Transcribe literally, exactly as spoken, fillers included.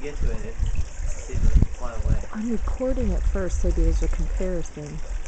get to it, it seems to fly away. I'm recording it first so there's a comparison.